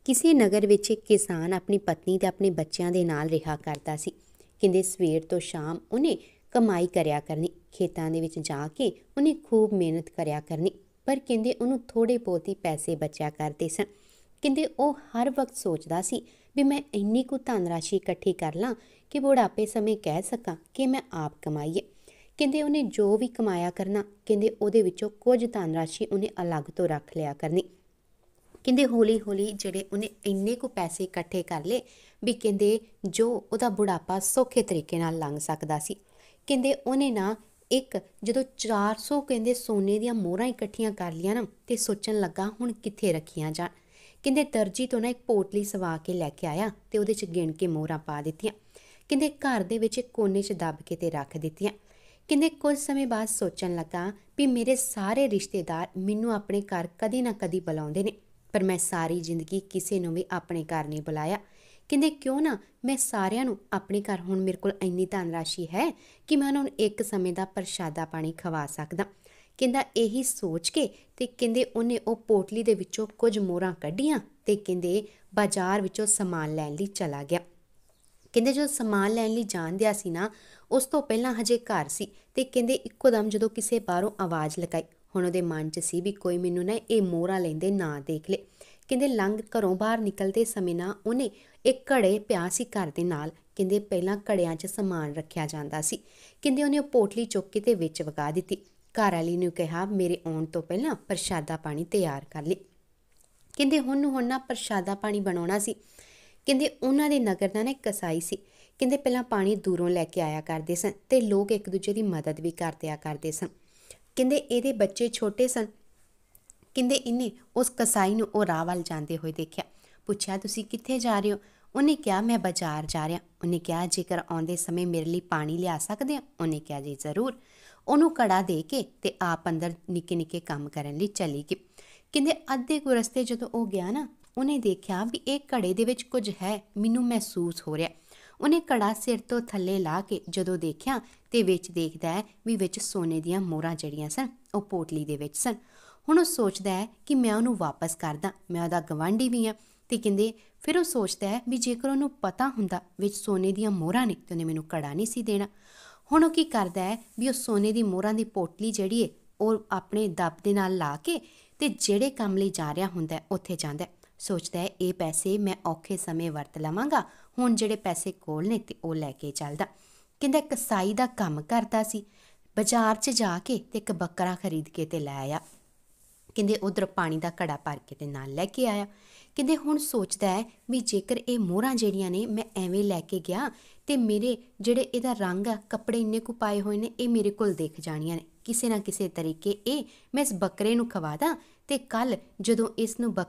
ਕਿਸੇ ਨਗਰ ਵਿੱਚ ਇੱਕ ਕਿਸਾਨ ਆਪਣੀ ਪਤਨੀ ਤੇ ਆਪਣੇ ਬੱਚਿਆਂ ਦੇ ਨਾਲ ਰਿਹਾ ਕਰਦਾ ਸੀ। ਕਹਿੰਦੇ ਸਵੇਰ ਤੋਂ ਸ਼ਾਮ ਉਹਨੇ ਕਮਾਈ ਕਰਿਆ ਕਰਨੀ, ਖੇਤਾਂ ਦੇ ਵਿੱਚ ਜਾ ਕੇ ਉਹਨੇ ਖੂਬ ਮਿਹਨਤ ਕਰਿਆ ਕਰਨੀ, ਪਰ ਕਹਿੰਦੇ ਉਹਨੂੰ ਥੋੜ੍ਹੇ ਬਹੁਤ ਹੀ ਪੈਸੇ ਬਚਿਆ ਕਰਦੇ ਸਨ। ਕਹਿੰਦੇ ਉਹ ਹਰ ਵਕਤ ਸੋਚਦਾ ਸੀ ਵੀ ਮੈਂ ਇੰਨੀ ਕੁ ਧਨ ਰਾਸ਼ੀ ਇਕੱਠੀ ਕਰ ਲਾਂ ਕਿ ਬੁਢਾਪੇ ਸਮੇਂ ਕਹਿ ਸਕਾਂ ਕਿ ਮੈਂ ਆਪ ਕਮਾਈਏ। ਕਹਿੰਦੇ ਉਹਨੇ ਜੋ ਵੀ ਕਮਾਇਆ ਕਰਨਾ, ਕਹਿੰਦੇ ਉਹਦੇ ਵਿੱਚੋਂ ਕੁਝ ਧਨ ਰਾਸ਼ੀ ਉਹਨੇ ਅਲੱਗ ਤੋਂ ਰੱਖ ਲਿਆ ਕਰਨੀ। ਕਹਿੰਦੇ ਹੌਲੀ ਹੌਲੀ ਜਿਹੜੇ ਉਹਨੇ ਇੰਨੇ ਕੁ ਪੈਸੇ ਇਕੱਠੇ ਕਰ ਲਏ ਵੀ ਕਹਿੰਦੇ ਜੋ ਉਹਦਾ ਬੁਢਾਪਾ ਸੌਖੇ ਤਰੀਕੇ ਨਾਲ ਲੰਘ ਸਕਦਾ ਸੀ। ਕਹਿੰਦੇ ਉਹਨੇ ਨਾ ਜਦੋਂ 400 ਕਹਿੰਦੇ ਸੋਨੇ ਦੀਆਂ ਮੋਹਰਾਂ ਇਕੱਠੀਆਂ ਕਰ ਲਈਆਂ ਨਾ, ਤੇ ਸੋਚਣ ਲੱਗਾ ਹੁਣ ਕਿੱਥੇ ਰੱਖੀਆਂ ਜਾਣ। ਕਹਿੰਦੇ ਦਰਜੀ ਤੋਂ ਨਾ ਇੱਕ ਪੋਟਲੀ ਸਵਾ ਕੇ ਲੈ ਕੇ ਆਇਆ ਤੇ ਉਹਦੇ 'ਚ ਗਿਣ ਕੇ ਮੋਹਰਾਂ ਪਾ ਦਿੱਤੀਆਂ। ਕਹਿੰਦੇ ਘਰ ਦੇ ਵਿੱਚ ਇੱਕ ਕੋਨੇ 'ਚ ਦੱਬ ਕੇ ਤੇ ਰੱਖ ਦਿੱਤੀਆਂ। ਕਹਿੰਦੇ ਕੁਝ ਸਮੇਂ ਬਾਅਦ ਸੋਚਣ ਲੱਗਾ ਵੀ ਮੇਰੇ ਸਾਰੇ ਰਿਸ਼ਤੇਦਾਰ ਮੈਨੂੰ ਆਪਣੇ ਘਰ ਕਦੀ ਨਾ ਕਦੀ ਬੁਲਾਉਂਦੇ ਨੇ, ਪਰ ਮੈਂ ਸਾਰੀ ਜ਼ਿੰਦਗੀ ਕਿਸੇ ਨੂੰ ਵੀ ਆਪਣੇ ਘਰ ਨਹੀਂ ਬੁਲਾਇਆ। ਕਹਿੰਦੇ ਕਿਉਂ ਨਾ ਮੈਂ ਸਾਰਿਆਂ ਨੂੰ ਆਪਣੇ ਘਰ, ਹੁਣ ਮੇਰੇ ਕੋਲ ਇੰਨੀ ਧਨ ਰਾਸ਼ੀ ਹੈ ਕਿ ਮੈਂ ਉਹਨਾਂ ਨੂੰ ਇੱਕ ਸਮੇਂ ਦਾ ਪ੍ਰਸ਼ਾਦਾ ਪਾਣੀ ਖਵਾ ਸਕਦਾ। ਕਹਿੰਦਾ ਇਹੀ ਸੋਚ ਕੇ ਤੇ ਕਹਿੰਦੇ ਉਹਨੇ ਉਹ ਪੋਟਲੀ ਦੇ ਵਿੱਚੋਂ ਕੁਝ ਮੋਹਰਾਂ ਕੱਢੀਆਂ ਤੇ ਕਹਿੰਦੇ ਬਾਜ਼ਾਰ ਵਿੱਚੋਂ ਸਮਾਨ ਲੈਣ ਲਈ ਚਲਾ ਗਿਆ। ਕਹਿੰਦੇ ਜਦੋਂ ਸਮਾਨ ਲੈਣ ਲਈ ਜਾਣਦਿਆ ਸੀ ਨਾ, ਉਸ ਤੋਂ ਪਹਿਲਾਂ ਹਜੇ ਘਰ ਸੀ ਤੇ ਕਹਿੰਦੇ ਇੱਕੋ ਦਮ ਜਦੋਂ ਕਿਸੇ ਬਾਹਰੋਂ ਆਵਾਜ਼ ਲਗਾਈ, ਹੁਣ ਉਹਦੇ ਮਨ 'ਚ ਸੀ ਵੀ ਕੋਈ ਮੈਨੂੰ ਨਾ ਇਹ ਮੋਹਰਾਂ ਲੈਂਦੇ ਨਾ ਦੇਖ ਲੇ। ਕਹਿੰਦੇ ਘਰੋਂ ਬਾਹਰ ਨਿਕਲਦੇ ਸਮੇਂ ਨਾ ਉਹਨੇ ਇੱਕ ਘੜੇ ਪਿਆ ਸੀ ਘਰ ਦੇ ਨਾਲ। ਕਹਿੰਦੇ ਪਹਿਲਾਂ ਘੜਿਆਂ 'ਚ ਸਮਾਨ ਰੱਖਿਆ ਜਾਂਦਾ ਸੀ। ਕਹਿੰਦੇ ਉਹਨੇ ਉਹ ਪੋਟਲੀ ਚੁੱਕ ਕੇ ਤੇ ਵਿੱਚ ਵਗਾ ਦਿੱਤੀ। ਘਰ ਵਾਲੀ ਨੂੰ ਕਿਹਾ ਮੇਰੇ ਆਉਣ ਤੋਂ ਪਹਿਲਾਂ ਪ੍ਰਸ਼ਾਦਾ ਪਾਣੀ ਤਿਆਰ ਕਰ ਲਈ। ਕਹਿੰਦੇ ਹੁਣ ਨਾ ਪ੍ਰਸ਼ਾਦਾ ਪਾਣੀ ਬਣਾਉਣਾ ਸੀ। ਕਹਿੰਦੇ ਉਹਨਾਂ ਦੇ ਨਗਰ ਦਾ ਨਾ ਇੱਕ ਕਸਾਈ ਸੀ। ਕਹਿੰਦੇ ਪਹਿਲਾਂ ਪਾਣੀ ਦੂਰੋਂ ਲੈ ਕੇ ਆਇਆ ਕਰਦੇ ਸਨ ਤੇ ਲੋਕ ਇੱਕ ਦੂਜੇ ਦੀ ਮਦਦ ਵੀ ਕਰਦਿਆ ਕਰਦੇ ਸਨ। ਕਹਿੰਦੇ ਇਹਦੇ ਬੱਚੇ ਛੋਟੇ ਸਨ। ਕਹਿੰਦੇ ਇਹਨੇ ਉਸ ਕਸਾਈ ਨੂੰ ਉਹ ਰਾਹ ਵੱਲ ਜਾਂਦੇ ਹੋਏ ਦੇਖਿਆ। ਪੁੱਛਿਆ ਤੁਸੀਂ ਕਿੱਥੇ ਜਾ ਰਹੇ ਹੋ? ਉਹਨੇ ਕਿਹਾ ਮੈਂ ਬਾਜ਼ਾਰ ਜਾ ਰਿਹਾ। ਉਹਨੇ ਕਿਹਾ ਜੇਕਰ ਆਉਂਦੇ ਸਮੇਂ ਮੇਰੇ ਲਈ ਪਾਣੀ ਲਿਆ ਸਕਦੇ ਹੋ? ਉਹਨੇ ਕਿਹਾ ਜੀ ਜ਼ਰੂਰ। ਉਹਨੂੰ ਘੜਾ ਦੇ ਕੇ ਤੇ ਆਪ ਅੰਦਰ ਨਿੱਕੇ ਨਿੱਕੇ ਕੰਮ ਕਰਨ ਲਈ ਚਲੀ ਗਈ। ਕਹਿੰਦੇ ਅੱਧੇ ਕੁ ਰਸਤੇ ਜਦੋਂ ਉਹ ਗਿਆ ਨਾ, ਉਹਨੇ ਦੇਖਿਆ ਵੀ ਇਹ ਘੜੇ ਦੇ ਵਿੱਚ ਕੁਝ ਹੈ, ਮੈਨੂੰ ਮਹਿਸੂਸ ਹੋ ਰਿਹਾ। ਉਹਨੇ ਘੜਾ ਸਿਰ ਤੋਂ ਥੱਲੇ ਲਾ ਕੇ ਜਦੋਂ ਦੇਖਿਆ ਤੇ ਵਿੱਚ ਦੇਖਦਾ ਹੈ ਵੀ ਵਿੱਚ ਸੋਨੇ ਦੀਆਂ ਮੋਹਰਾਂ ਜਿਹੜੀਆਂ ਸਨ ਉਹ ਪੋਟਲੀ ਦੇ ਵਿੱਚ ਸਨ। ਹੁਣ ਉਹ ਸੋਚਦਾ ਹੈ ਕਿ ਮੈਂ ਉਹਨੂੰ ਵਾਪਸ ਕਰਦਾ, ਮੈਂ ਉਹਦਾ ਗਵਾਂਢੀ ਵੀ ਹਾਂ। ਤੇ ਕਹਿੰਦੇ ਫਿਰ ਉਹ ਸੋਚਦਾ ਹੈ ਵੀ ਜੇਕਰ ਉਹਨੂੰ ਪਤਾ ਹੁੰਦਾ ਵਿੱਚ ਸੋਨੇ ਦੀਆਂ ਮੋਹਰਾਂ ਨੇ ਤੇ ਉਹਨੇ ਮੈਨੂੰ ਘੜਾ ਨਹੀਂ ਸੀ ਦੇਣਾ। ਹੁਣ ਉਹ ਕੀ ਕਰਦਾ ਹੈ ਵੀ ਉਹ ਸੋਨੇ ਦੀ ਮੋਹਰਾਂ ਦੀ ਪੋਟਲੀ ਜਿਹੜੀ ਹੈ ਉਹ ਆਪਣੇ ਦੱਬ ਦੇ ਨਾਲ ਲਾ ਕੇ ਤੇ ਜਿਹੜੇ ਕੰਮ ਲਈ ਜਾ ਰਿਹਾ ਹੁੰਦਾ ਉੱਥੇ ਜਾਂਦਾ। ਸੋਚਦਾ ਹੈ ਇਹ ਪੈਸੇ ਮੈਂ ਔਖੇ ਸਮੇਂ ਵਰਤ ਲਵਾਂਗਾ, ਹੁਣ ਜਿਹੜੇ ਪੈਸੇ ਕੋਲ ਨੇ ਤੇ ਉਹ ਲੈ ਕੇ ਚੱਲਦਾ। ਕਹਿੰਦਾ ਕਸਾਈ ਦਾ ਕੰਮ ਕਰਦਾ ਸੀ, ਬਾਜ਼ਾਰ 'ਚ ਜਾ ਕੇ ਤੇ ਇੱਕ ਬੱਕਰਾ ਖਰੀਦ ਕੇ ਤੇ ਲੈ ਆਇਆ। ਕਹਿੰਦੇ ਉੱਧਰ ਪਾਣੀ ਦਾ ਘੜਾ ਭਰ ਕੇ ਤੇ ਨਾਲ ਲੈ ਕੇ ਆਇਆ। ਕਹਿੰਦੇ ਹੁਣ ਸੋਚਦਾ ਹੈ ਵੀ ਜੇਕਰ ਇਹ ਮੋਹਰਾਂ ਜਿਹੜੀਆਂ ਨੇ ਮੈਂ ਐਵੇਂ ਲੈ ਕੇ ਗਿਆ ਤੇ ਮੇਰੇ ਜਿਹੜੇ ਇਹਦਾ ਰੰਗ ਆ, ਕੱਪੜੇ ਇੰਨੇ ਕੁ ਪਾਏ ਹੋਏ ਨੇ, ਇਹ ਮੇਰੇ ਕੋਲ ਦਿਖ ਜਾਣੀਆਂ ਨੇ। ਕਿਸੇ ਨਾ ਕਿਸੇ ਤਰੀਕੇ ਇਹ ਮੈਂ ਇਸ ਬੱਕਰੇ ਨੂੰ ਖਵਾ ਦਾਂ ਤੇ ਕੱਲ੍ਹ ਜਦੋਂ ਇਸ ਨੂੰ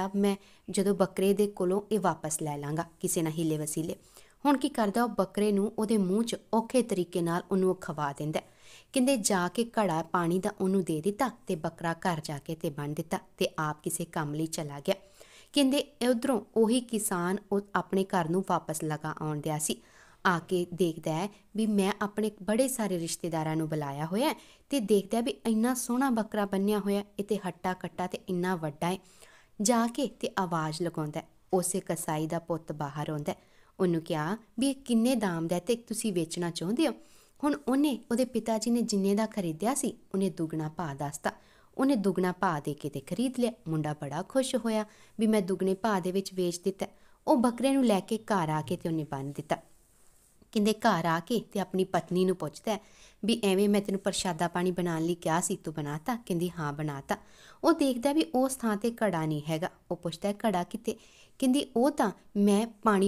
ਜਦੋਂ ਬੱਕਰੇ ਦੇ ਕੋਲੋਂ ਇਹ ਵਾਪਸ ਲੈ ਲਾਂਗਾ ਕਿਸੇ ਨਾ ਹੀਲੇ ਵਸੀਲੇ। ਹੁਣ ਕੀ ਕਰਦਾ, ਉਹ ਬੱਕਰੇ ਨੂੰ ਉਹਦੇ ਮੂੰਹ 'ਚ ਔਖੇ ਤਰੀਕੇ ਨਾਲ ਉਹਨੂੰ ਉਹ ਖਵਾ ਦਿੰਦਾ। ਕਹਿੰਦੇ ਜਾ ਕੇ ਘੜਾ ਪਾਣੀ ਦਾ ਉਹਨੂੰ ਦੇ ਦਿੱਤਾ ਤੇ ਬੱਕਰਾ ਘਰ ਜਾ ਕੇ ਤੇ ਬੰਨ੍ਹ ਦਿੱਤਾ ਤੇ ਆਪ ਕਿਸੇ ਕੰਮ ਲਈ ਚਲਾ ਗਿਆ। ਕਹਿੰਦੇ ਉੱਧਰੋਂ ਉਹੀ ਕਿਸਾਨ ਉਹ ਆਪਣੇ ਘਰ ਨੂੰ ਵਾਪਸ ਲਗਾ ਆਉਣ ਦਿਆ ਸੀ। ਆ ਕੇ ਦੇਖਦਾ ਹੈ ਵੀ ਮੈਂ ਆਪਣੇ ਬੜੇ ਸਾਰੇ ਰਿਸ਼ਤੇਦਾਰਾਂ ਨੂੰ ਬੁਲਾਇਆ ਹੋਇਆ ਤੇ ਦੇਖਦਾ ਵੀ ਇੰਨਾ ਸੋਹਣਾ ਬੱਕਰਾ ਬੰਨਿਆ ਹੋਇਆ, ਇਹ ਤੇ ਹੱਟਾ ਕੱਟਾ ਤੇ ਇੰਨਾ ਵੱਡਾ ਹੈ। ਜਾ ਕੇ ਤੇ ਆਵਾਜ਼ ਲਗਾਉਂਦਾ। ਉਸੇ ਕਸਾਈ ਦਾ ਪੁੱਤ ਬਾਹਰ ਆਉਂਦਾ। ਉਹਨੂੰ ਕਿਹਾ ਵੀ ਇਹ ਕਿੰਨੇ ਦਾਮ ਦਾ ਤੇ ਤੁਸੀਂ ਵੇਚਣਾ ਚਾਹੁੰਦੇ ਹੋ? ਹੁਣ ਉਹਦੇ ਪਿਤਾ ਜੀ ਨੇ ਜਿੰਨੇ ਦਾ ਖਰੀਦਿਆ ਸੀ ਉਹਨੇ ਦੁੱਗਣਾ ਭਾਅ ਦੱਸਤਾ। ਉਹਨੇ ਦੁੱਗਣਾ ਭਾਅ ਦੇ ਕੇ ਤੇ ਖਰੀਦ ਲਿਆ। ਮੁੰਡਾ ਬੜਾ ਖੁਸ਼ ਹੋਇਆ ਵੀ ਮੈਂ ਦੁੱਗਣੇ ਭਾਅ ਦੇ ਵਿੱਚ ਵੇਚ ਦਿੱਤਾ। ਉਹ ਬੱਕਰੇ ਨੂੰ ਲੈ ਕੇ ਘਰ ਆ ਕੇ ਤੇ ਉਹਨੇ ਬੰਨ੍ਹ ਦਿੱਤਾ। ਕਹਿੰਦੇ ਘਰ ਆ ਕੇ ਤੇ ਆਪਣੀ ਪਤਨੀ ਨੂੰ ਪੁੱਛਦਾ ਵੀ ਐਵੇਂ ਮੈਂ ਤੈਨੂੰ ਪ੍ਰਸ਼ਾਦਾ ਪਾਣੀ ਬਣਾਉਣ ਲਈ ਕਿਹਾ ਸੀ, ਤੂੰ ਬਣਾਤਾ? ਕਹਿੰਦੀ ਹਾਂ ਬਣਾਤਾ। ਉਹ ਦੇਖਦਾ ਵੀ ਉਸ ਥਾਂ ਤੇ ਘੜਾ ਨਹੀਂ ਹੈਗਾ। ਉਹ ਪੁੱਛਦਾ ਘੜਾ ਕਿੱਥੇ? ਕਹਿੰਦੀ ਉਹ ਤਾਂ ਮੈਂ ਪਾਣੀ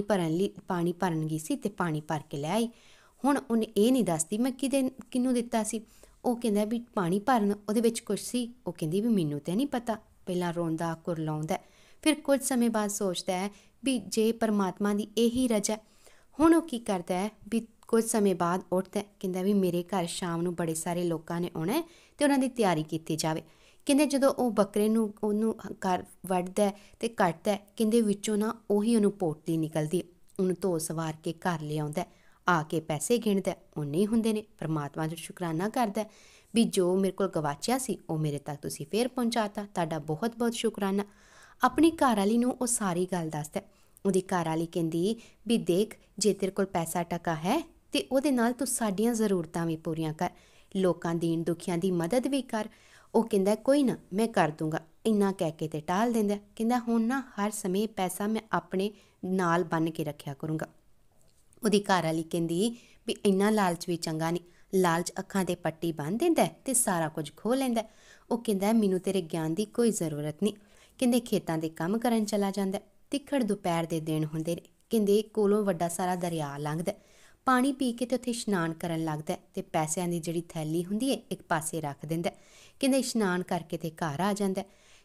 ਭਰਨ ਗਈ ਸੀ ਤੇ ਪਾਣੀ ਭਰ ਕੇ ਲੈ ਆਈ। ਹੁਣ ਉਹਨੇ ਇਹ ਨਹੀਂ ਦੱਸਦੀ ਮੈਂ ਕਿਹਨੂੰ ਦਿੱਤਾ ਸੀ। ਉਹ ਕਹਿੰਦਾ ਵੀ ਪਾਣੀ ਭਰਨ ਉਹਦੇ ਵਿੱਚ ਕੁਛ ਸੀ। ਉਹ ਕਹਿੰਦੀ ਵੀ ਮੈਨੂੰ ਤਾਂ ਨਹੀਂ ਪਤਾ। ਪਹਿਲਾਂ ਰੋਂਦਾ ਕੁਰਲਾਉਂਦਾ, ਫਿਰ ਕੁਝ ਸਮੇਂ ਬਾਅਦ ਸੋਚਦਾ ਹੈ ਵੀ ਜੇ ਪਰਮਾਤਮਾ ਦੀ ਇਹੀ ਰਜ਼ਾ। ਹੁਣ ਉਹ ਕੀ ਕਰਦਾ ਹੈ ਵੀ ਕੁਝ ਸਮੇਂ ਬਾਅਦ ਉੱਠਦਾ, ਕਹਿੰਦਾ ਵੀ ਮੇਰੇ ਘਰ ਸ਼ਾਮ ਨੂੰ ਬੜੇ ਸਾਰੇ ਲੋਕਾਂ ਨੇ ਆਉਣਾ ਤੇ ਉਹਨਾਂ ਦੀ ਤਿਆਰੀ ਕੀਤੀ ਜਾਵੇ। ਕਹਿੰਦੇ ਜਦੋਂ ਉਹ ਬੱਕਰੇ ਨੂੰ ਉਹਨੂੰ ਘਰ ਵੱਢਦਾ ਤੇ ਕੱਟਦਾ, ਕਹਿੰਦੇ ਵਿੱਚੋਂ ਨਾ ਉਹੀ ਉਹਨੂੰ ਪੋਟਲੀ ਨਿਕਲਦੀ। ਉਹਨੂੰ ਧੋ ਸਵਾਰ ਕੇ ਘਰ ਲਿਆਉਂਦਾ, ਆ ਕੇ ਪੈਸੇ ਗਿਣਦਾ, ਉਹਨੇ ਹੀ ਹੁੰਦੇ ਨੇ। ਪਰਮਾਤਮਾ ਦਾ ਸ਼ੁਕਰਾਨਾ ਕਰਦਾ ਵੀ ਜੋ ਮੇਰੇ ਕੋਲ ਗਵਾਚਿਆ ਸੀ ਉਹ ਮੇਰੇ ਤੱਕ ਤੁਸੀਂ ਫੇਰ ਪਹੁੰਚਾਤਾ, ਤੁਹਾਡਾ ਬਹੁਤ ਬਹੁਤ ਸ਼ੁਕਰਾਨਾ। ਆਪਣੀ ਘਰ ਵਾਲੀ ਨੂੰ ਉਹ ਸਾਰੀ ਗੱਲ ਦੱਸਦਾ। ਉਹਦੀ ਘਰ ਵਾਲੀ ਕਹਿੰਦੀ ਵੀ ਦੇਖ, ਜੇ ਤੇਰੇ ਕੋਲ ਪੈਸਾ ਟਕਾ ਹੈ ਤੇ ਉਹਦੇ ਨਾਲ ਤੂੰ ਸਾਡੀਆਂ ਜ਼ਰੂਰਤਾਂ ਵੀ ਪੂਰੀਆਂ ਕਰ, ਲੋਕਾਂ ਦੀਨ ਦੁਖੀਆਂ ਦੀ ਮਦਦ ਵੀ ਕਰ। ਉਹ ਕਹਿੰਦਾ ਕੋਈ ਨਾ, ਮੈਂ ਕਰ ਦੂੰਗਾ। ਇੰਨਾ ਕਹਿ ਕੇ ਤੇ ਟਾਲ ਦਿੰਦਾ। ਕਹਿੰਦਾ ਹੁਣ ਨਾ ਹਰ ਸਮੇਂ ਪੈਸਾ ਮੈਂ ਆਪਣੇ ਨਾਲ ਬੰਨ੍ਹ ਕੇ ਰੱਖਿਆ ਕਰੂੰਗਾ। ਉਹਦੀ ਘਰ ਵਾਲੀ ਕਹਿੰਦੀ ਵੀ ਇੰਨਾ ਲਾਲਚ ਵੀ ਚੰਗਾ ਨਹੀਂ, ਲਾਲਚ ਅੱਖਾਂ 'ਤੇ ਪੱਟੀ ਬੰਨ੍ਹ ਦਿੰਦਾ ਤੇ ਸਾਰਾ ਕੁਝ ਖੋਹ ਲੈਂਦਾ। ਉਹ ਕਹਿੰਦਾ ਮੈਨੂੰ ਤੇਰੇ ਗਿਆਨ ਦੀ ਕੋਈ ਜ਼ਰੂਰਤ ਨਹੀਂ। ਕਹਿੰਦੇ ਖੇਤਾਂ ਦੇ ਕੰਮ ਕਰਨ ਚਲਾ ਜਾਂਦਾ। ਤਿੱਖੜ ਦੁਪਹਿਰ ਦੇ ਦਿਨ ਹੁੰਦੇ ਨੇ। ਕਹਿੰਦੇ ਕੋਲੋਂ ਵੱਡਾ ਸਾਰਾ ਦਰਿਆ ਲੰਘਦਾ। ਪਾਣੀ ਪੀ ਕੇ ਤੇ ਉੱਥੇ ਇਸ਼ਨਾਨ ਕਰਨ ਲੱਗਦਾ ਤੇ ਪੈਸਿਆਂ ਦੀ ਜਿਹੜੀ ਥੈਲੀ ਹੁੰਦੀ ਹੈ ਇੱਕ ਪਾਸੇ ਰੱਖ ਦਿੰਦਾ। ਕਹਿੰਦੇ ਇਸ਼ਨਾਨ ਕਰਕੇ ਤੇ ਘਰ ਆ ਜਾਂਦਾ।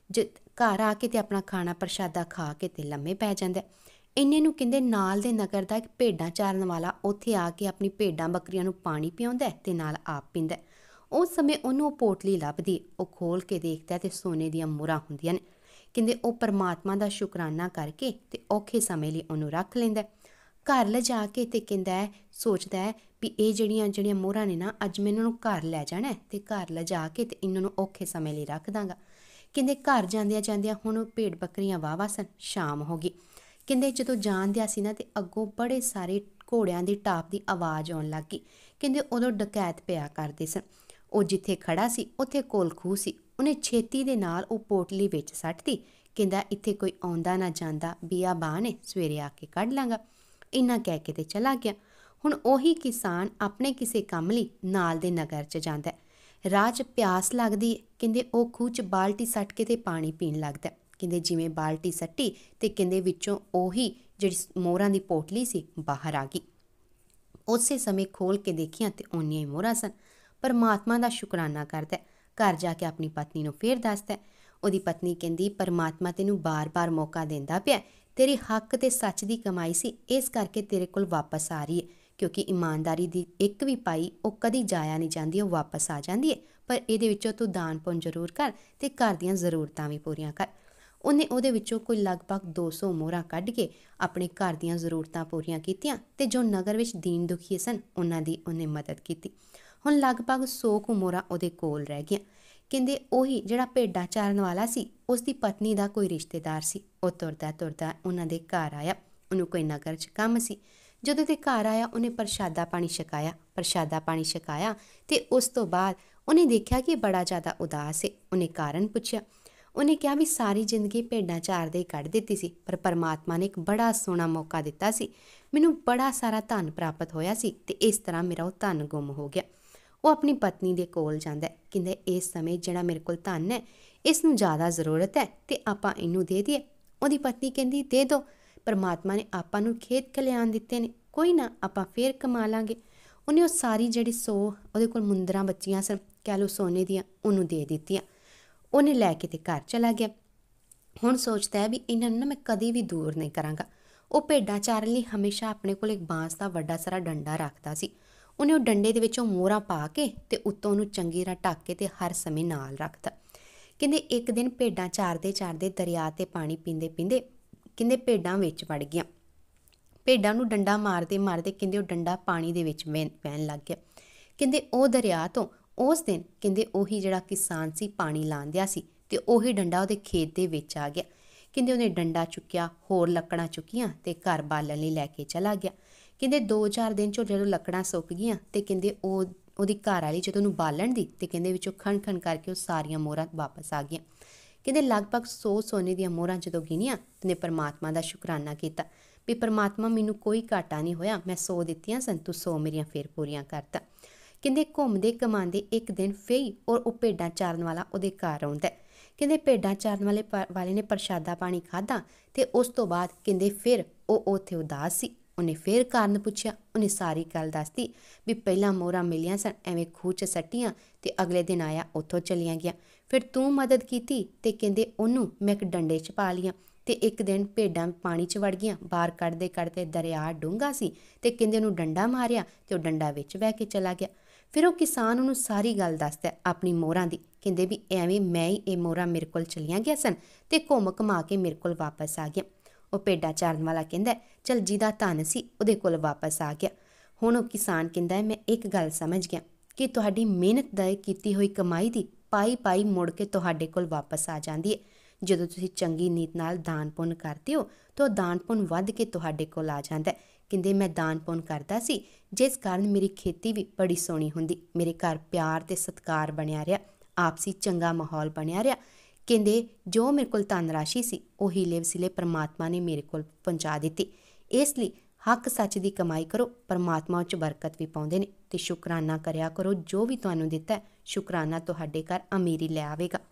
ਘਰ ਆ ਕੇ ਤੇ ਆਪਣਾ ਖਾਣਾ ਪ੍ਰਸ਼ਾਦਾ ਖਾ ਕੇ ਤੇ ਲੰਮੇ ਪੈ ਜਾਂਦਾ। ਇੰਨੇ ਨੂੰ ਕਹਿੰਦੇ ਨਾਲ ਦੇ ਨਗਰ ਦਾ ਇੱਕ ਭੇਡਾਂ ਚਾਰਨ ਵਾਲਾ ਉੱਥੇ ਆ ਕੇ ਆਪਣੀ ਭੇਡਾਂ ਬੱਕਰੀਆਂ ਨੂੰ ਪਾਣੀ ਪਿਆਉਂਦਾ ਤੇ ਨਾਲ ਆਪ ਪੀਂਦਾ। ਉਸ ਸਮੇਂ ਉਹਨੂੰ ਉਹ ਪੋਟਲੀ ਲੱਭਦੀ। ਉਹ ਖੋਲ੍ਹ ਕੇ ਦੇਖਦਾ ਤੇ ਸੋਨੇ ਦੀਆਂ ਮੁਹਰਾਂ ਹੁੰਦੀਆਂ ਨੇ। ਕਹਿੰਦੇ ਉਹ ਪਰਮਾਤਮਾ ਦਾ ਸ਼ੁਕਰਾਨਾ ਕਰਕੇ ਤੇ ਔਖੇ ਸਮੇਂ ਲਈ ਉਹਨੂੰ ਰੱਖ ਲੈਂਦਾ। ਘਰ ਲਿਜਾ ਕੇ ਤੇ ਕਹਿੰਦਾ ਸੋਚਦਾ ਵੀ ਇਹ ਜਿਹੜੀਆਂ ਮੁਹਰਾਂ ਨੇ ਨਾ, ਅੱਜ ਮੈਂ ਇਹਨਾਂ ਨੂੰ ਘਰ ਲੈ ਜਾਣਾ ਤੇ ਘਰ ਲਿਜਾ ਕੇ ਤੇ ਇਹਨਾਂ ਨੂੰ ਔਖੇ ਸਮੇਂ ਲਈ ਰੱਖ ਦਾਂਗਾ। ਕਹਿੰਦੇ ਘਰ ਜਾਂਦਿਆਂ ਹੁਣ ਭੇਡ ਬੱਕਰੀਆਂ ਵਾਹਵਾ ਸਨ। ਸ਼ਾਮ ਹੋ ਗਈ। ਕਹਿੰਦੇ ਜਦੋਂ ਜਾਣਦਿਆ ਸੀ ਨਾ ਤੇ ਅੱਗੋਂ ਬੜੇ ਸਾਰੇ ਘੋੜਿਆਂ ਦੀ ਟਾਪ ਦੀ ਆਵਾਜ਼ ਆਉਣ ਲੱਗ ਗਈ। ਕਹਿੰਦੇ ਉਦੋਂ ਡਕੈਤ ਪਿਆ ਕਰਦੇ ਸਨ। ਉਹ ਜਿੱਥੇ ਖੜਾ ਸੀ ਉੱਥੇ ਕੋਲ ਖੂਹ ਸੀ। ਉਹਨੇ ਛੇਤੀ ਦੇ ਨਾਲ ਉਹ ਪੋਟਲੀ ਵਿੱਚ ਸੱਟਤੀ। ਕਹਿੰਦਾ ਇੱਥੇ ਕੋਈ ਆਉਂਦਾ ਨਾ ਜਾਂਦਾ, ਬੀਆਬਾਨ ਹੈ, ਸਵੇਰੇ ਆ ਕੇ ਕੱਢ ਲਾਂਗਾ। ਇੰਨਾ ਕਹਿ ਕੇ ਤੇ ਚਲਾ ਗਿਆ। ਹੁਣ ਉਹੀ ਕਿਸਾਨ ਆਪਣੇ ਕਿਸੇ ਕੰਮ ਲਈ ਨਾਲ ਦੇ ਨਗਰ 'ਚ ਜਾਂਦਾ। ਰਾਹ 'ਚ ਪਿਆਸ ਲੱਗਦੀ। ਕਹਿੰਦੇ ਉਹ ਖੂਹ 'ਚ ਬਾਲਟੀ ਸੱਟ ਕੇ ਤੇ ਪਾਣੀ ਪੀਣ ਲੱਗਦਾ। ਕਹਿੰਦੇ ਜਿਵੇਂ ਬਾਲਟੀ ਸੱਟੀ ਤੇ ਕਹਿੰਦੇ ਵਿੱਚੋਂ ਉਹੀ ਜਿਹੜੀ ਮੋਹਰਾਂ ਦੀ ਪੋਟਲੀ ਸੀ ਬਾਹਰ ਆ ਗਈ। ਉਸੇ ਸਮੇਂ ਖੋਲ੍ਹ ਕੇ ਦੇਖੀਆਂ ਤੇ ਓਨੀਆਂ ਹੀ ਮੋਹਰਾਂ ਸਨ। ਪਰਮਾਤਮਾ ਦਾ ਸ਼ੁਕਰਾਨਾ ਕਰਦਾ। ਘਰ ਜਾ ਕੇ ਆਪਣੀ ਪਤਨੀ ਨੂੰ ਫੇਰ ਦੱਸਦਾ। ਉਹਦੀ ਪਤਨੀ ਕਹਿੰਦੀ ਪਰਮਾਤਮਾ ਤੈਨੂੰ ਬਾਰ-ਬਾਰ ਮੌਕਾ ਦਿੰਦਾ ਪਿਆ। ਤੇਰੇ ਹੱਕ ਤੇ ਸੱਚ ਦੀ ਕਮਾਈ ਸੀ, ਇਸ ਕਰਕੇ ਤੇਰੇ ਕੋਲ ਵਾਪਸ ਆ ਰਹੀ ਹੈ, ਕਿਉਂਕਿ ਇਮਾਨਦਾਰੀ ਦੀ ਇੱਕ ਵੀ ਪਾਈ ਉਹ ਕਦੀ ਜਾਇਆ ਨਹੀਂ ਜਾਂਦੀ, ਉਹ ਵਾਪਸ ਆ ਜਾਂਦੀ ਹੈ। ਪਰ ਇਹਦੇ ਵਿੱਚੋਂ ਤੂੰ ਦਾਨ ਪੁੰਨ ਜ਼ਰੂਰ ਕਰ ਤੇ ਘਰ ਦੀਆਂ ਜ਼ਰੂਰਤਾਂ ਵੀ ਪੂਰੀਆਂ ਕਰ। ਉਹਨੇ ਉਹਦੇ ਵਿੱਚੋਂ ਕੋਈ ਲਗਭਗ 200 ਮੋਹਰਾਂ ਕੱਢ ਕੇ ਆਪਣੇ ਘਰ ਦੀਆਂ ਜ਼ਰੂਰਤਾਂ ਪੂਰੀਆਂ ਕੀਤੀਆਂ ਤੇ ਜੋ ਨਗਰ ਵਿੱਚ ਦੀਨ ਦੁਖੀ ਸਨ ਉਹਨਾਂ ਦੀ ਉਹਨੇ ਮਦਦ ਕੀਤੀ। ਹੁਣ ਲਗਭਗ 100 ਕੁ ਮੋਹਰਾਂ ਉਹਦੇ ਕੋਲ ਰਹਿ ਗਈਆਂ। ਕਹਿੰਦੇ ਉਹੀ ਜਿਹੜਾ ਭੇਡਾਂ ਚਾਰਨ ਵਾਲਾ ਸੀ, ਉਸ ਦੀ ਪਤਨੀ ਦਾ ਕੋਈ ਰਿਸ਼ਤੇਦਾਰ ਸੀ। ਉਹ ਤੁਰਦਾ ਉਹਨਾਂ ਦੇ ਘਰ ਆਇਆ। ਉਹਨੂੰ ਕੋਈ ਨਗਰ 'ਚ ਕੰਮ ਸੀ। ਜਦੋਂ ਤੇ ਘਰ ਆਇਆ ਉਹਨੇ ਪ੍ਰਸ਼ਾਦਾ ਪਾਣੀ ਛਕਾਇਆ ਤੇ ਉਸ ਤੋਂ ਬਾਅਦ ਉਹਨੇ ਦੇਖਿਆ ਕਿ ਬੜਾ ਜ਼ਿਆਦਾ ਉਦਾਸ ਹੈ। ਉਹਨੇ ਕਾਰਨ ਪੁੱਛਿਆ। ਉਹਨੇ ਕਿਹਾ ਵੀ ਸਾਰੀ ਜ਼ਿੰਦਗੀ ਭੇਡਾਂ ਚਾਰਦੇ ਹੀ ਕੱਢ ਦਿੱਤੀ ਸੀ, ਪਰ ਪਰਮਾਤਮਾ ਨੇ ਇੱਕ ਬੜਾ ਸੋਹਣਾ ਮੌਕਾ ਦਿੱਤਾ ਸੀ। ਮੈਨੂੰ ਬੜਾ ਸਾਰਾ ਧਨ ਪ੍ਰਾਪਤ ਹੋਇਆ ਸੀ ਤੇ ਇਸ ਤਰ੍ਹਾਂ ਮੇਰਾ ਉਹ ਧਨ ਗੁੰਮ ਹੋ ਗਿਆ। ਉਹ ਆਪਣੀ ਪਤਨੀ ਦੇ ਕੋਲ ਜਾਂਦਾ। ਕਹਿੰਦੇ ਇਸ ਸਮੇਂ ਜਿਹੜਾ ਮੇਰੇ ਕੋਲ ਧਨ ਹੈ, ਇਸ ਨੂੰ ਜ਼ਿਆਦਾ ਜ਼ਰੂਰਤ ਹੈ ਤੇ ਆਪਾਂ ਇਹਨੂੰ ਦੇ ਦਈਏ। ਉਹਦੀ ਪਤਨੀ ਕਹਿੰਦੀ ਦੇ ਦਿਓ, ਪਰਮਾਤਮਾ ਨੇ ਆਪਾਂ ਨੂੰ ਖੇਤ ਖਲਿਆਣ ਦਿੱਤੇ ਨੇ, ਕੋਈ ਨਾ ਆਪਾਂ ਫੇਰ ਕਮਾ ਲਾਂਗੇ। ਉਹਨੇ ਉਹ ਸਾਰੀ ਜਿਹੜੀ 100 ਉਹਦੇ ਕੋਲ ਮੁੰਦਰਾਂ ਬੱਚੀਆਂ ਸਨ, ਕਹਿ ਲਓ ਸੋਨੇ ਦੀਆਂ, ਉਹਨੂੰ ਦੇ ਦਿੱਤੀਆਂ। ਉਹਨੇ ਲੈ ਕੇ ਤੇ ਘਰ ਚਲਾ ਗਿਆ। ਹੁਣ ਸੋਚਦਾ ਹੈ ਵੀ ਇਹਨਾਂ ਨੂੰ ਨਾ ਮੈਂ ਕਦੇ ਵੀ ਦੂਰ ਨਹੀਂ ਕਰਾਂਗਾ। ਉਹ ਭੇਡਾਂ ਚਾਰਨ ਲਈ ਹਮੇਸ਼ਾ ਆਪਣੇ ਕੋਲ ਇੱਕ ਬਾਂਸ ਦਾ ਵੱਡਾ ਸਾਰਾ ਡੰਡਾ ਰੱਖਦਾ ਸੀ। ਉਹਨੇ ਉਹ ਡੰਡੇ ਦੇ ਵਿੱਚੋਂ ਮੋਹਰਾਂ ਪਾ ਕੇ ਤੇ ਉੱਤੋਂ ਉਹਨੂੰ ਚੰਗੀ ਤਰ੍ਹਾਂ ਢੱਕ ਕੇ ਤੇ ਹਰ ਸਮੇਂ ਨਾਲ ਰੱਖਦਾ। ਕਹਿੰਦੇ ਇੱਕ ਦਿਨ ਭੇਡਾਂ ਚਾਰਦੇ ਦਰਿਆ ਤੇ ਪਾਣੀ ਪੀਂਦੇ ਕਹਿੰਦੇ ਭੇਡਾਂ ਵਿੱਚ ਵੜ ਗਈਆਂ। ਭੇਡਾਂ ਨੂੰ ਡੰਡਾ ਮਾਰਦੇ ਕਹਿੰਦੇ ਉਹ ਡੰਡਾ ਪਾਣੀ ਦੇ ਵਿੱਚ ਵਹਿਣ ਲੱਗ ਗਿਆ। ਕਹਿੰਦੇ ਉਹ ਦਰਿਆ ਤੋਂ ਉਸ ਦਿਨ ਕਹਿੰਦੇ ਉਹੀ ਜਿਹੜਾ ਕਿਸਾਨ ਸੀ ਪਾਣੀ ਲਾਂਦਿਆ ਸੀ ਤੇ ਉਹੀ ਡੰਡਾ ਉਹਦੇ ਖੇਤ ਦੇ ਵਿੱਚ ਆ ਗਿਆ। ਕਹਿੰਦੇ ਉਹਨੇ ਡੰਡਾ ਚੁੱਕਿਆ, ਹੋਰ ਲੱਕੜਾਂ ਚੁੱਕੀਆਂ ਤੇ ਘਰ ਬਾਲਣ ਲਈ ਲੈ ਕੇ ਚਲਾ ਗਿਆ। ਕਹਿੰਦੇ 2-4 ਦਿਨ 'ਚੋਂ ਜਦੋਂ ਲੱਕੜਾਂ ਸੁੱਕ ਗਈਆਂ ਤੇ ਕਹਿੰਦੇ ਉਹਦੀ ਘਰ ਵਾਲੀ ਜਦੋਂ ਉਹਨੂੰ ਬਾਲਣ ਦੀ ਤੇ ਕਹਿੰਦੇ ਵਿੱਚੋਂ ਖਣ ਕਰਕੇ ਉਹ ਸਾਰੀਆਂ ਮੋਹਰਾਂ ਵਾਪਸ ਆ ਗਈਆਂ। ਕਹਿੰਦੇ ਲਗਭਗ 100 ਸੋਨੇ ਦੀਆਂ ਮੋਹਰਾਂ ਜਦੋਂ ਗਿਣੀਆਂ ਤੇ ਪਰਮਾਤਮਾ ਦਾ ਸ਼ੁਕਰਾਨਾ ਕੀਤਾ ਵੀ ਪਰਮਾਤਮਾ ਮੈਨੂੰ ਕੋਈ ਘਾਟਾ ਨਹੀਂ ਹੋਇਆ, ਮੈਂ 100 ਦਿੱਤੀਆਂ ਸਨ, ਤੂੰ 100 ਮੇਰੀਆਂ ਫੇਰ ਪੂਰੀਆਂ ਕਰਤਾ। ਕਹਿੰਦੇ ਘੁੰਮਦੇ ਕਮਾਉਂਦੇ ਇੱਕ ਦਿਨ ਫੇਰ ਉਹ ਭੇਡਾਂ ਚਾਰਨ ਵਾਲਾ ਉਹਦੇ ਘਰ ਆਉਂਦਾ। ਕਹਿੰਦੇ ਭੇਡਾਂ ਚਾਰਨ ਵਾਲੇ ਨੇ ਪ੍ਰਸ਼ਾਦਾ ਪਾਣੀ ਖਾਧਾ ਤੇ ਉਸ ਤੋਂ ਬਾਅਦ ਕਹਿੰਦੇ ਫਿਰ ਉਹ ਉੱਥੇ ਉਦਾਸ ਸੀ। ਉਹਨੇ ਫੇਰ ਕਾਰਨ ਪੁੱਛਿਆ। ਉਹਨੇ ਸਾਰੀ ਗੱਲ ਦੱਸਤੀ ਵੀ ਪਹਿਲਾਂ ਮੋਹਰਾਂ ਮਿਲੀਆਂ ਸਨ, ਐਵੇਂ ਖੂਹ 'ਚ ਸੱਟੀਆਂ ਤੇ ਅਗਲੇ ਦਿਨ ਆਇਆ ਉੱਥੋਂ ਚਲੀਆਂ ਗਿਆ। ਫਿਰ ਤੂੰ ਮਦਦ ਕੀਤੀ ਤੇ ਕਹਿੰਦੇ ਉਹਨੂੰ ਮੈਂ ਇੱਕ ਡੰਡੇ 'ਚ ਪਾ ਲਿਆ ਤੇ ਇੱਕ ਦਿਨ ਭੇਡਾਂ ਪਾਣੀ 'ਚ ਵੜ ਗਈਆਂ। ਬਾਹਰ ਕੱਢਦੇ ਦਰਿਆ ਡੂੰਘਾ ਸੀ ਤੇ ਕਹਿੰਦੇ ਉਹਨੂੰ ਡੰਡਾ ਮਾਰਿਆ ਤੇ ਉਹ ਡੰਡਾ ਵਿੱਚ ਵਹਿ ਕੇ ਚਲਾ ਗਿਆ। ਫਿਰ ਉਹ ਕਿਸਾਨ ਉਹਨੂੰ ਸਾਰੀ ਗੱਲ ਦੱਸਦਾ ਆਪਣੀ ਮੋਹਰਾਂ ਦੀ। ਕਹਿੰਦੇ ਵੀ ਐਵੇਂ ਮੈਂ ਹੀ ਇਹ ਮੋਹਰਾਂ ਮੇਰੇ ਕੋਲ ਚਲੀਆਂ ਗਿਆ ਸਨ ਤੇ ਘੁੰਮ ਘੁਮਾ ਕੇ ਮੇਰੇ ਕੋਲ ਵਾਪਸ ਆ ਗਿਆ। ਉਹ ਭੇਡਾਂ ਚਾਰਨ ਵਾਲਾ ਕਹਿੰਦਾ ਚਲ ਜਿਹਦਾ ਧਨ ਸੀ ਉਹਦੇ ਕੋਲ ਵਾਪਸ ਆ ਗਿਆ। ਹੁਣ ਉਹ ਕਿਸਾਨ ਕਹਿੰਦਾ ਮੈਂ ਇੱਕ ਗੱਲ ਸਮਝ ਗਿਆ ਕਿ ਤੁਹਾਡੀ ਮਿਹਨਤ ਦਾ ਕੀਤੀ ਹੋਈ ਕਮਾਈ ਦੀ ਪਾਈ ਮੁੜ ਕੇ ਤੁਹਾਡੇ ਕੋਲ ਵਾਪਸ ਆ ਜਾਂਦੀ ਹੈ। ਜਦੋਂ ਤੁਸੀਂ ਚੰਗੀ ਨੀਤ ਨਾਲ ਦਾਨ ਪੁੰਨ ਕਰਦੇ ਹੋ ਤਾਂ ਉਹ ਦਾਨ ਪੁੰਨ ਵੱਧ ਕੇ ਤੁਹਾਡੇ ਕੋਲ ਆ ਜਾਂਦਾ ਹੈ। ਕਹਿੰਦੇ ਮੈਂ ਦਾਨ ਪੁੰਨ ਕਰਦਾ ਸੀ, ਜਿਸ ਕਾਰਨ ਮੇਰੀ ਖੇਤੀ ਵੀ ਬੜੀ ਸੋਹਣੀ ਹੁੰਦੀ, ਮੇਰੇ ਘਰ ਪਿਆਰ ਤੇ ਸਤਿਕਾਰ ਬਣਿਆ ਰਿਹਾ, ਆਪਸੀ ਚੰਗਾ ਮਾਹੌਲ ਬਣਿਆ ਰਿਹਾ। ਕਹਿੰਦੇ ਜੋ ਮੇਰੇ ਕੋਲ ਧਨ ਰਾਸ਼ੀ ਸੀ ਉਹ ਹੀਲੇ ਵਸੀਲੇ ਪਰਮਾਤਮਾ ਨੇ ਮੇਰੇ ਕੋਲ ਪਹੁੰਚਾ ਦਿੱਤੀ। ਇਸ ਲਈ ਹੱਕ ਸੱਚ ਦੀ ਕਮਾਈ ਕਰੋ, ਪਰਮਾਤਮਾ ਉਹ 'ਚ ਬਰਕਤ ਵੀ ਪਾਉਂਦੇ ਨੇ। ਤੇ ਸ਼ੁਕਰਾਨਾ ਕਰਿਆ ਕਰੋ, ਜੋ ਵੀ ਤੁਹਾਨੂੰ ਦਿੱਤਾ ਸ਼ੁਕਰਾਨਾ ਤੁਹਾਡੇ ਘਰ ਅਮੀਰੀ ਲੈ ਆਵੇਗਾ।